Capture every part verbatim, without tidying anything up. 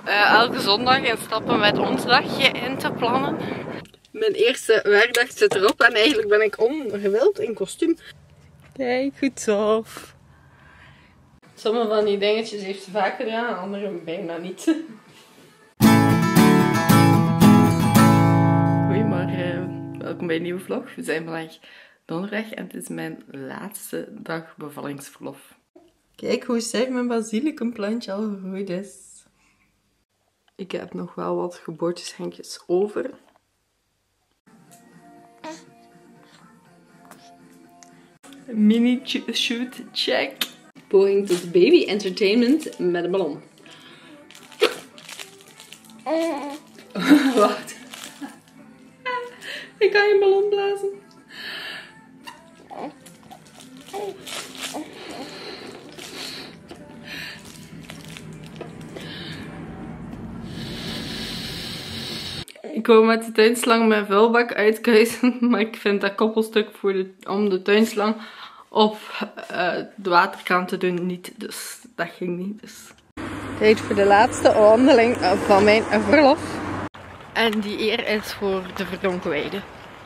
uh, elke zondag een stappen met ons dagje in te plannen. Mijn eerste werkdag zit erop en eigenlijk ben ik ongewild in kostuum. Kijk, goed zo. Sommige van die dingetjes heeft ze vaak gedaan, andere bijna niet. Goedemorgen, welkom bij een nieuwe vlog. We zijn vandaag donderdag en het is mijn laatste dag bevallingsverlof. Kijk hoe sterk mijn basilicumplantje al gegroeid is. Ik heb nog wel wat geboorteschenkjes over. Mini shoot check. Going to the baby entertainment met een ballon. Wacht. Ik kan je een ballon blazen. Ik wou met de tuinslang mijn vuilbak uitkuisen, maar ik vind dat koppelstuk voor de, om de tuinslang op uh, de waterkraan te doen niet, dus dat ging niet. Dus. Tijd voor de laatste wandeling van mijn verlof. En die eer is voor de verdronken weide.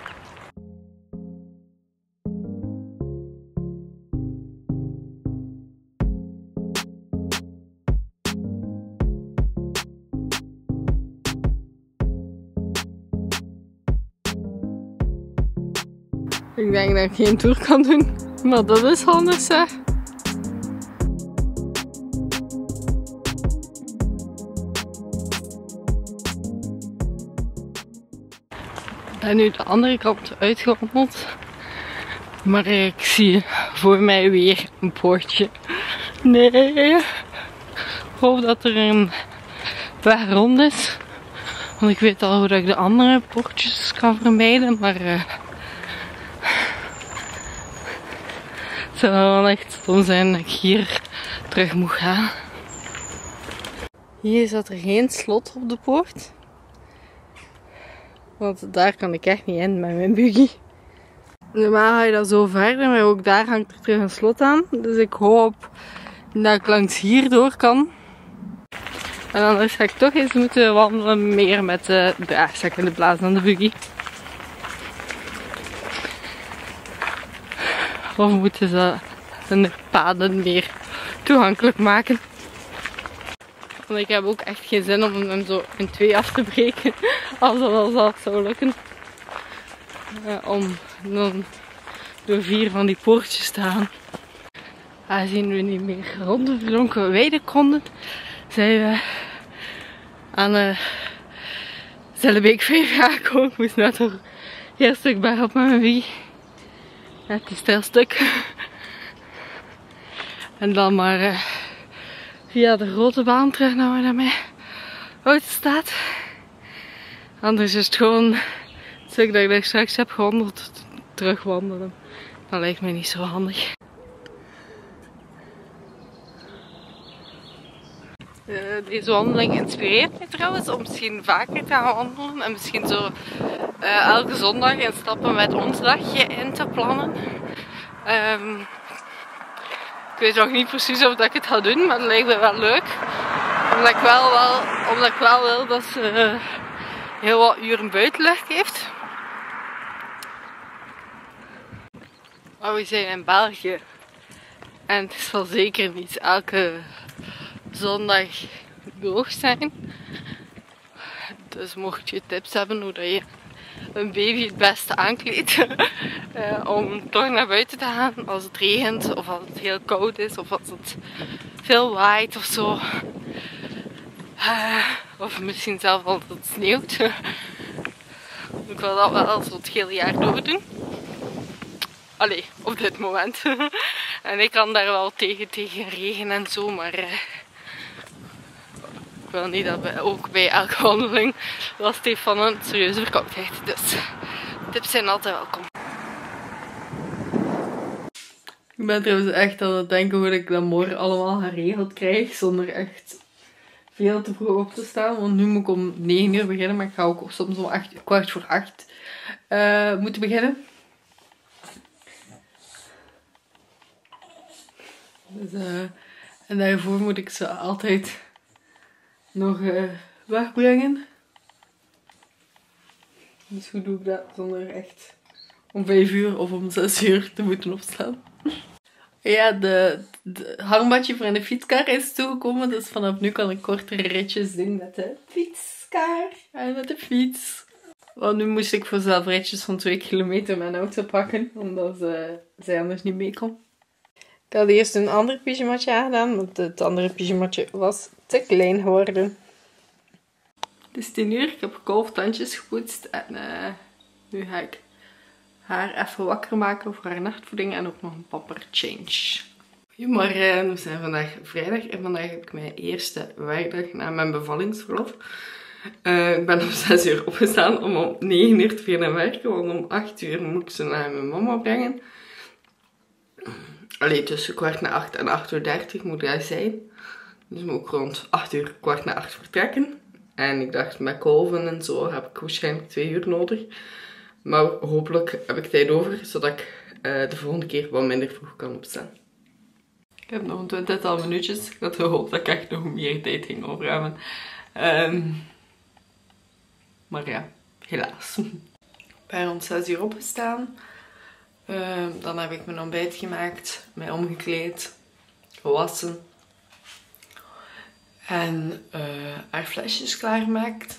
Ik denk dat ik geen tour kan doen, maar dat is handig zeg. Ik ben nu de andere kant uitgewandeld, maar ik zie voor mij weer een poortje. Nee, ik hoop dat er een weg rond is, want ik weet al hoe dat ik de andere poortjes kan vermijden, maar... Uh, Het zou wel echt stom zijn dat ik hier terug moet gaan. Hier zat er geen slot op de poort. Want daar kan ik echt niet in met mijn buggy. Normaal ga je dat zo verder, maar ook daar hangt er terug een slot aan. Dus ik hoop dat ik langs hier door kan. En anders ga ik toch eens moeten wandelen meer met de draagzak in de plaats van de buggy. Of moeten ze de paden meer toegankelijk maken. Want ik heb ook echt geen zin om hem zo in twee af te breken. Als dat wel zelf zou lukken. Uh, om dan door vier van die poortjes te gaan. Aangezien we niet meer rond de verdronken weide konden, zijn we aan uh, Zellebeek vijf aangekomen. Ik moest net een heel stuk berg op met mijn buggy. Ja, het is een heel stuk. En dan maar uh, via de grote baan terug naar waar mijn auto staat. Anders is het gewoon het stuk dat ik straks heb gewandeld, terug wandelen. Dat lijkt mij niet zo handig. Uh, deze wandeling inspireert mij trouwens om misschien vaker te gaan wandelen. En misschien zo uh, elke zondag een stappen met ons dagje in te plannen. Um, ik weet nog niet precies of dat ik het ga doen, maar het lijkt me wel leuk. Omdat ik wel, wel, omdat ik wel wil dat ze uh, heel wat uren buitenlucht heeft. Maar we zijn in België. En het zal zeker niet elke zondag droog zijn. Dus mocht je tips hebben hoe dat je een baby het beste aankleedt uh, om toch naar buiten te gaan als het regent of als het heel koud is of als het veel waait of zo. Uh, of misschien zelfs als het sneeuwt. Ik wil dat wel zo het hele jaar door doen. Allee, op dit moment. En ik kan daar wel tegen, tegen regen en zo, maar uh, ik wil niet dat we ook bij elke wandeling last heeft van een serieuze verkoudheid. Dus tips zijn altijd welkom. Ik ben trouwens echt aan het denken hoe ik dat morgen allemaal geregeld krijg zonder echt veel te vroeg op te staan. Want nu moet ik om negen uur beginnen, maar ik ga ook soms om acht, kwart voor acht uh, moeten beginnen. Dus, uh, en daarvoor moet ik ze altijd nog uh, wegbrengen. Dus hoe doe ik dat zonder echt om vijf uur of om zes uur te moeten opstaan? Ja, de, de hangmatje voor in de fietskar is toegekomen. Dus vanaf nu kan ik kortere ritjes doen met de fietskar en met de fiets. Want nu moest ik voor zelf ritjes van twee kilometer mijn auto pakken. Omdat ze, zij anders niet mee kon. Ik had eerst een ander pyjamatje aangedaan. Want het andere pyjamatje was te klein geworden. Het is tien uur. Ik heb kolftandjes gepoetst. En uh, nu ga ik haar even wakker maken voor haar nachtvoeding. En ook nog een pamper change. Goedemorgen. We zijn vandaag vrijdag. En vandaag heb ik mijn eerste werkdag na mijn bevallingsverlof. Uh, ik ben om zes uur opgestaan om om negen uur te beginnen werken. Want om acht uur moet ik ze naar mijn mama brengen. Allee, tussen kwart na acht en acht uur dertig moet dat zijn. Dus moet ik rond acht uur, kwart na acht vertrekken. En ik dacht, met kolven en zo heb ik waarschijnlijk twee uur nodig. Maar hopelijk heb ik tijd over, zodat ik uh, de volgende keer wat minder vroeg kan opstaan. Ik heb nog een twintigtal minuutjes. Ik had gehoopt dat ik echt nog meer tijd ging over hebben. Um, maar ja, helaas. Ik ben rond zes uur opgestaan. Uh, dan heb ik mijn ontbijt gemaakt, mij omgekleed, gewassen. En uh, haar flesjes klaargemaakt.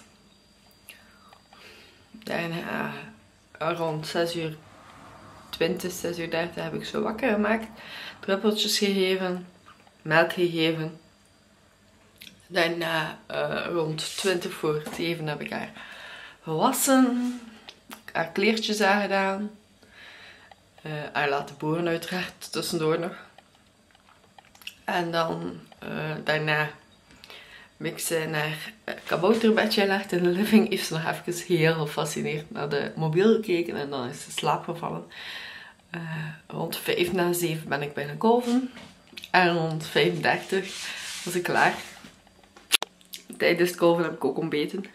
Daarna uh, rond zes uur twintig, zes uur dertig heb ik ze wakker gemaakt. Druppeltjes gegeven, melk gegeven. Daarna uh, rond twintig voor zeven heb ik haar gewassen. Haar kleertjes aangedaan. Uh, haar laten boren uiteraard tussendoor nog. En dan uh, daarna heb ik ze naar een kabouterbedje gelegd in de living. Heeft ze nog even heel gefascineerd naar de mobiel gekeken en dan is ze slaapgevallen. Uh, rond vijf na zeven ben ik bijna kolven. En rond vijfendertig was ik klaar. Tijdens het kolven heb ik ook ontbeten.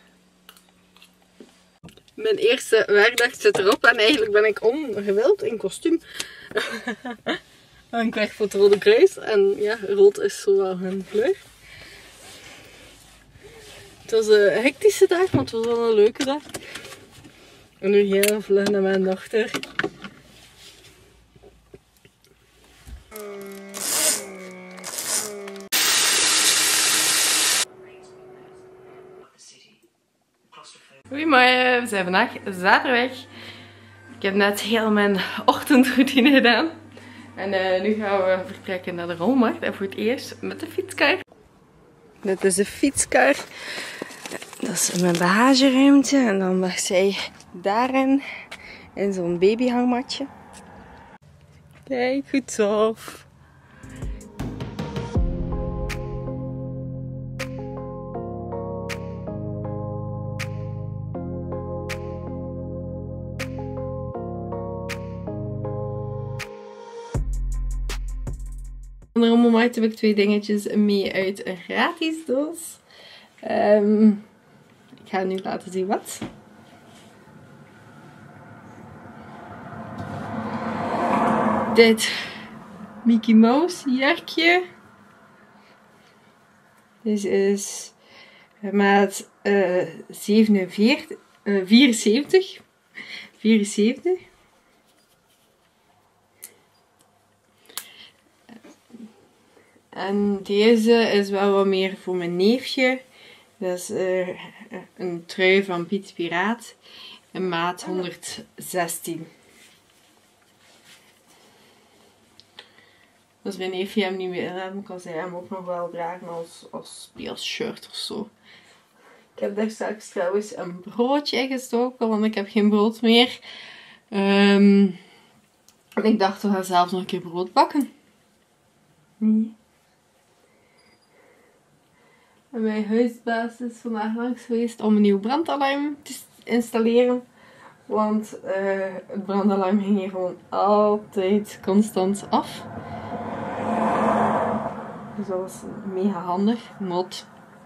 Mijn eerste werkdag zit erop en eigenlijk ben ik ongewild in kostuum. En ik werk voor het Rode Kruis en ja, rood is zo wel hun kleur. Het was een hectische dag, maar het was wel een leuke dag. En nu heel vlug naar mijn dochter. Goedemorgen, we zijn vandaag zaterdag. Ik heb net heel mijn ochtendroutine gedaan. En uh, nu gaan we vertrekken naar de rommelmarkt. En voor het eerst met de fietskar. Dit is de fietskar. Dat is mijn bagageruimte. En dan mag zij daarin. In zo'n babyhangmatje. Kijk, goed zo. Van de rommelmarkt heb ik twee dingetjes mee uit een gratis doos. Um, ik ga nu laten zien wat. Dit Mickey Mouse jurkje. Dit is maat uh, zevenenveertig, uh, vierenzeventig. vierenzeventig. En deze is wel wat meer voor mijn neefje. Dat is uh, een trui van Piet Piraat. Een maat honderdzestien. Dus mijn neefje hem niet meer hebben, kan zij hem ook nog wel dragen als, als speelshirt of zo. Ik heb daar straks trouwens een broodje in gestoken, want ik heb geen brood meer. Um, en ik dacht, we gaan zelf nog een keer brood bakken. Nee. En mijn huisbaas is vandaag langs geweest om een nieuw brandalarm te installeren. Want uh, het brandalarm ging hier gewoon altijd constant af. Dus dat was mega handig. Mot.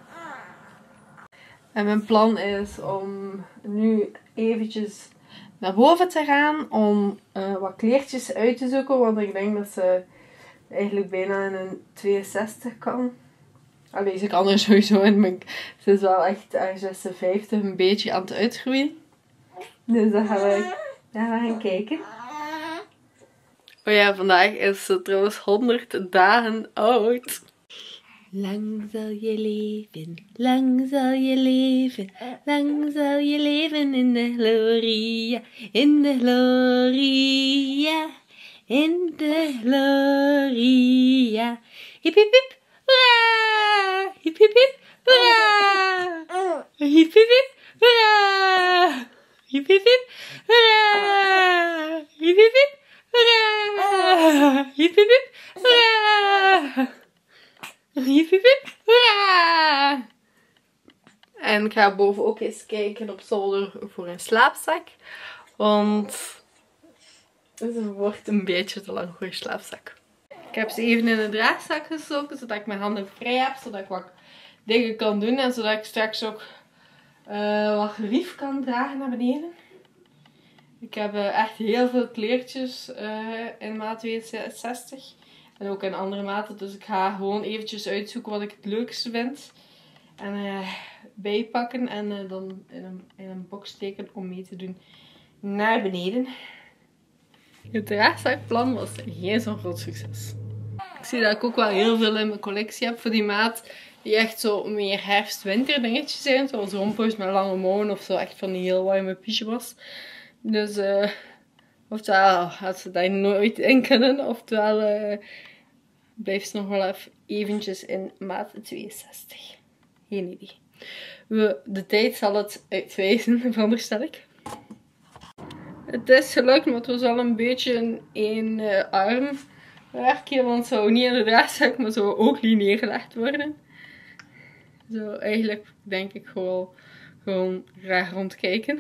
En mijn plan is om nu eventjes naar boven te gaan. Om uh, wat kleertjes uit te zoeken. Want ik denk dat ze eigenlijk bijna in een tweeënzestig kan. Allee, ze kan er sowieso in, maar ze is wel echt haar zesenvijftig een beetje aan het uitgroeien. Dus dan gaan we, dan gaan, we gaan kijken. Oh ja, vandaag is ze trouwens honderd dagen oud. Lang zal je leven, lang zal je leven, lang zal je leven in de gloria, in de gloria, in de gloria. Hip hip hip, hoera! Hip hip hip, hoera! Hip hip hip, hoera! Hip hip hip, hoera! Hip hip hip, hoera! Hip hip hip, hoera! Hip hip hip, hoera! En ik ga boven ook eens kijken op zolder voor een slaapzak. Want het wordt een beetje te lang voor een slaapzak. Ik heb ze even in een draagzak gestoken, zodat ik mijn handen vrij heb. Zodat ik wat dingen kan doen. En zodat ik straks ook uh, wat gerief kan dragen naar beneden. Ik heb uh, echt heel veel kleertjes uh, in maat tweeënzestig. En ook in andere maten. Dus ik ga gewoon eventjes uitzoeken wat ik het leukste vind. En uh, bijpakken. En uh, dan in een, in een box steken om mee te doen naar beneden. Het draagzakplan was geen zo'n groot succes. Ik zie dat ik ook wel heel veel in mijn collectie heb voor die maat. Die echt zo meer herfst-winter dingetjes zijn. Zoals rompo's met lange mouwen of zo. Echt van die heel warme pyjamas. Dus uh, oftewel gaat ze daar nooit in kunnen. Oftewel uh, blijft ze nog wel even eventjes in maat tweeënzestig. Geen idee. We, de tijd zal het uitwijzen, veronderstel ik. Het is gelukt, maar het was wel een beetje een één uh, arm werkje. Want het zou niet in de draagzak, maar zou ook niet neergelegd worden. Zo eigenlijk denk ik gewoon, gewoon graag rondkijken.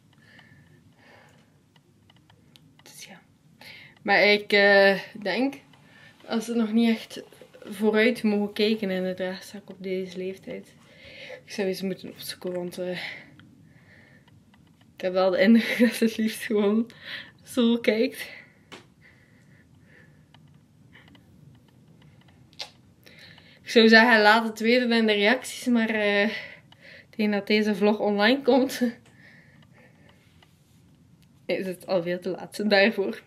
Dus ja. Maar ik uh, denk, als we nog niet echt vooruit mogen kijken in de draagzak op deze leeftijd. Ik zou eens moeten opzoeken, want uh, ik heb wel de indruk dat ze het liefst gewoon zo kijkt. Ik zou zeggen, laat het weten in de reacties, maar uh, tegen dat deze vlog online komt, is het al veel te laat daarvoor.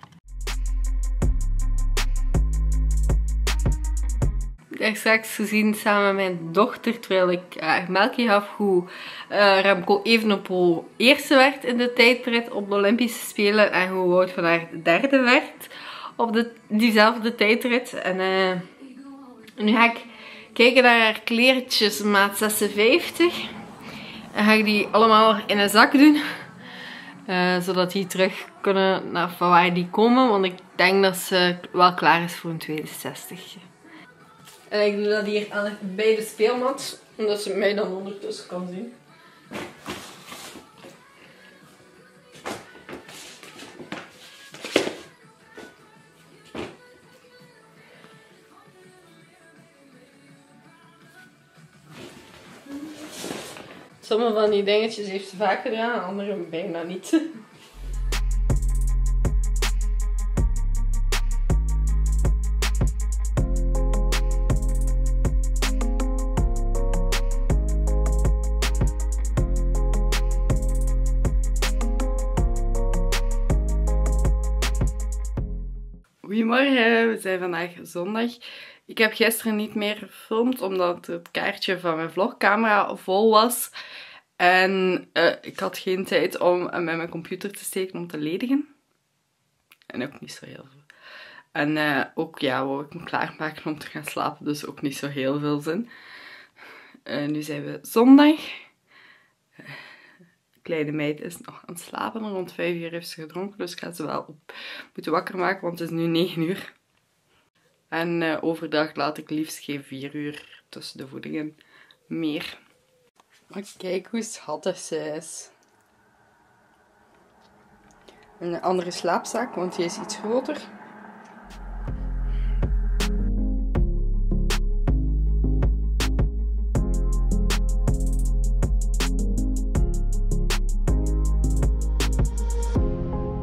Daar straks gezien samen met mijn dochter, terwijl ik haar melkje gaf, hoe uh, Remco Evenepoel eerste werd in de tijdrit op de Olympische Spelen en hoe Wout van Aert derde werd op de, diezelfde tijdrit. En uh, nu ga ik kijken naar haar kleertjes maat zesenvijftig en ga ik die allemaal in een zak doen, uh, zodat die terug kunnen naar van waar die komen, want ik denk dat ze wel klaar is voor een tweeënzestig. En ik doe dat hier aan bij de speelmat, omdat ze mij dan ondertussen kan zien. Sommige van die dingetjes heeft ze vaak gedaan, andere bijna niet. Goedemorgen, we zijn vandaag zondag. Ik heb gisteren niet meer gefilmd omdat het kaartje van mijn vlogcamera vol was. En uh, ik had geen tijd om met mijn computer te steken om te ledigen. En ook niet zo heel veel. En uh, ook ja, wou ik me klaarmaken om te gaan slapen, dus ook niet zo heel veel zin. Uh, nu zijn we zondag. Uh, kleine meid is nog aan het slapen. Rond vijf uur heeft ze gedronken. Dus ik ga ze wel op moeten wakker maken. Want het is nu negen uur. En uh, overdag laat ik liefst geen vier uur tussen de voedingen meer. Maar kijk hoe schattig ze is. Een andere slaapzak. Want die is iets groter.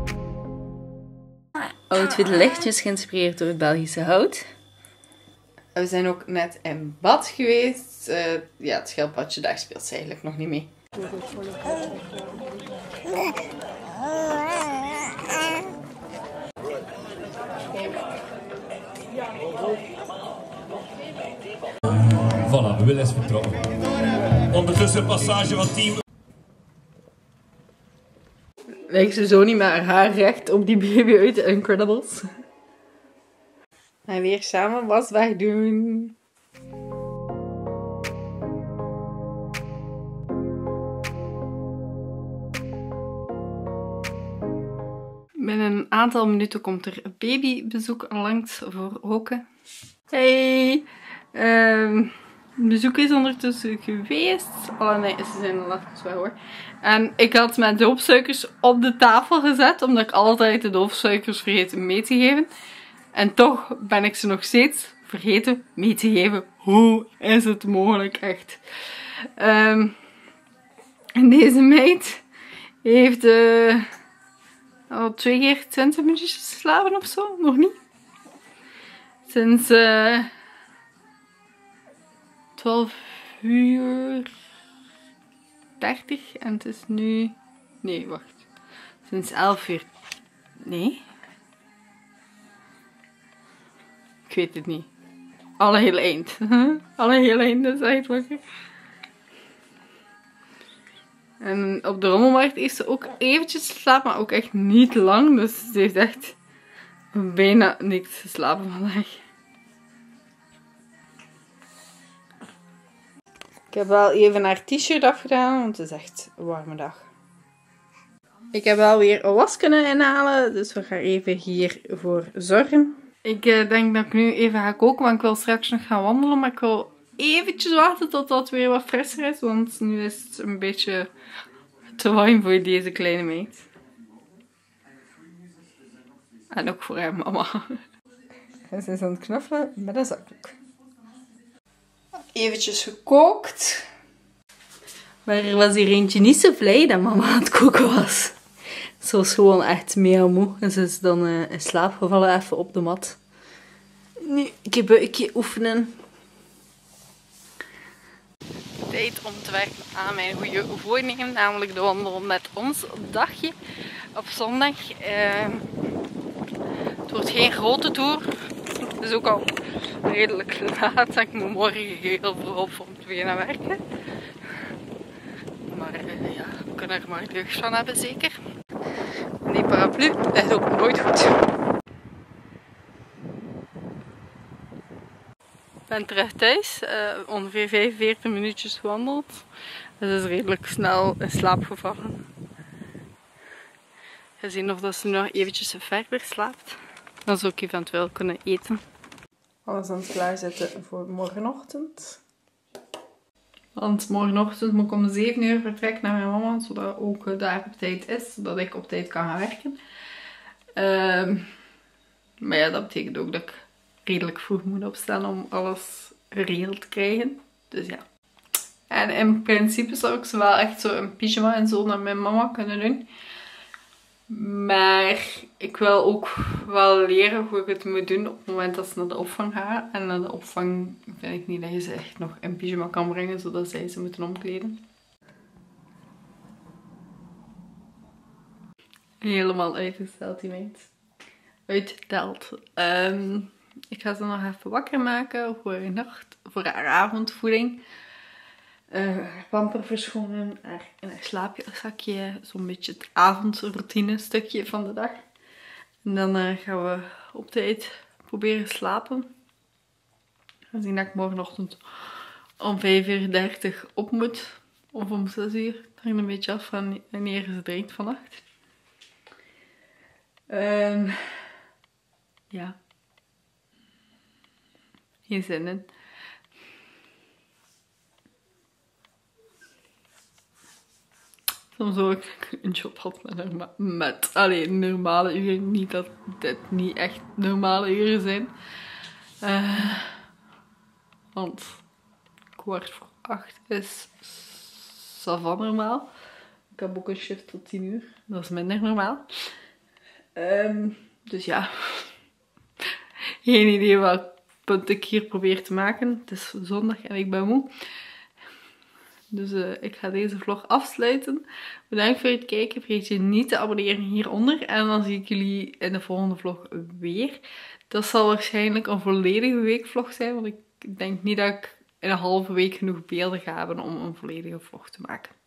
Outfit lichtjes geïnspireerd door het Belgische hout. We zijn ook net in bad geweest. Uh, ja, het schildpadje, daar speelt ze eigenlijk nog niet mee. Voilà, Will is vertrokken. Ondertussen passage van team. Lijkt ze zo niet met haar haar recht op die baby uit de Incredibles. En weer samen wasbak doen. Binnen een aantal minuten komt er babybezoek langs voor Roke. Hey! Um, het bezoek is ondertussen geweest. Oh nee, ze zijn al even weg hoor. En ik had mijn doopsuikers op de tafel gezet, omdat ik altijd de doopsuikers vergeet mee te geven. En toch ben ik ze nog steeds vergeten mee te geven. Hoe is het mogelijk, echt? Um, en deze meid heeft uh, al twee keer twintig minuutjes geslapen of zo. Nog niet. Sinds uh, twaalf uur dertig en het is nu... Nee, wacht. Sinds elf uur... Nee. Ik weet het niet. Alle heel eind. Alle heel eind, dat is echt wakker. En op de rommelmarkt heeft ze ook eventjes geslapen, maar ook echt niet lang. Dus ze heeft echt bijna niks geslapen vandaag. Ik heb wel even haar t-shirt afgedaan, want het is echt een warme dag. Ik heb wel weer een was kunnen inhalen, dus we gaan even hiervoor zorgen. Ik uh, denk dat ik nu even ga koken, want ik wil straks nog gaan wandelen. Maar ik wil eventjes wachten tot dat weer wat frisser is, want nu is het een beetje te warm voor deze kleine meid. En ook voor haar mama. En ze is aan het knuffelen met een zakdoek. Eventjes gekookt. Maar er was hier eentje niet zo blij dat mama aan het koken was. Ze was gewoon echt mega moe. En ze is dan uh, in slaap gevallen even op de mat. Nu, ik heb buikje oefenen. Tijd om te werken aan mijn goede voornemen. Namelijk de wandelen met ons dagje op zondag. Uh, het wordt geen grote tour. Het is ook al redelijk laat. Ik moet morgen heel vroeg op om te beginnen werken. Maar uh, ja, we kunnen er maar deugd van hebben zeker. En die paraplu is ook nooit goed. Ik ben terug thuis. Uh, ongeveer vijfenveertig minuutjes gewandeld. Dus is redelijk snel in slaap gevallen. Ik ga zien of dat ze nog eventjes verder slaapt. Dan zou ik eventueel kunnen eten. Alles aan het klaarzetten voor morgenochtend. Want morgenochtend moet ik om zeven uur vertrekken naar mijn mama, zodat ook daar op tijd is, zodat ik op tijd kan gaan werken. Uh, maar ja, dat betekent ook dat ik redelijk vroeg moet opstaan om alles geregeld te krijgen. Dus ja. En in principe zou ik ze wel echt zo een pyjama en zo naar mijn mama kunnen doen. Maar ik wil ook wel leren hoe ik het moet doen op het moment dat ze naar de opvang gaan. En naar de opvang vind ik niet dat je ze echt nog in pyjama kan brengen, zodat zij ze moeten omkleden. Helemaal uitgesteld die meid. Uitgeteld. Um, ik ga ze nog even wakker maken voor haar nacht, voor haar avondvoeding. Uh, haar pamper verschonen, haar, in haar slaapzakje, zo'n beetje het avondroutine stukje van de dag. En dan uh, gaan we op tijd proberen slapen. Gezien dat ik morgenochtend om vijf uur dertig op moet, of om zes uur. Het hangt een beetje af van wanneer ze drinkt vannacht. Um, ja. Geen zin in. Soms zou ik een job had met, norma met alleen normale uren. Niet dat dit niet echt normale uren zijn. Uh, want kwart voor acht is savan normaal. Ik heb ook een shift tot tien uur. Dat is minder normaal. Um, dus ja. Geen idee wat, punt ik hier probeer te maken. Het is zondag en ik ben moe. Dus uh, ik ga deze vlog afsluiten. Bedankt voor het kijken. Vergeet je niet te abonneren hieronder. En dan zie ik jullie in de volgende vlog weer. Dat zal waarschijnlijk een volledige weekvlog zijn. Want ik denk niet dat ik in een halve week genoeg beelden ga hebben om een volledige vlog te maken.